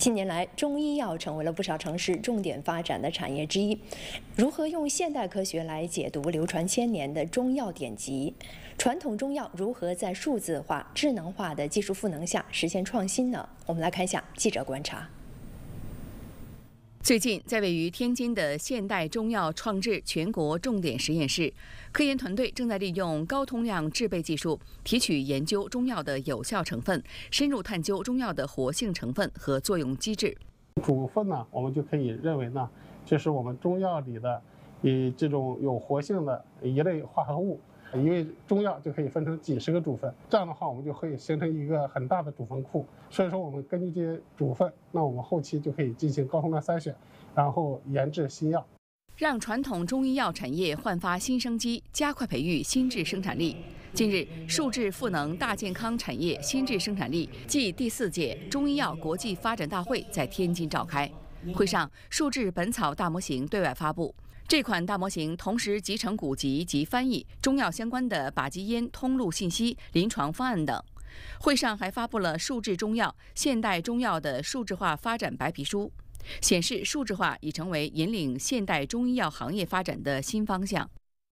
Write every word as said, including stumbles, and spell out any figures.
近年来，中医药成为了不少城市重点发展的产业之一。如何用现代科学来解读流传千年的中药典籍？传统中药如何在数字化、智能化的技术赋能下实现创新呢？我们来看一下记者观察。 最近，在位于天津的现代中药创制全国重点实验室，科研团队正在利用高通量制备技术，提取研究中药的有效成分，深入探究中药的活性成分和作用机制。 主分呢，我们就可以认为呢，这是我们中药里的以这种有活性的一类化合物。 因为中药就可以分成几十个主分，这样的话我们就可以形成一个很大的主分库。所以说，我们根据这些主分，那我们后期就可以进行高通量筛选，然后研制新药， 让传统中医药产业焕发新生机，加快培育新质生产力。近日，数智赋能大健康产业新质生产力暨第四届中医药国际发展大会在天津召开。会上，数智本草大模型对外发布。 这款大模型同时集成古籍及翻译中药相关的靶基烟通路信息、临床方案等。会上还发布了数智中药现代中药的数字化发展白皮书，显示数字化已成为引领现代中医药行业发展的新方向。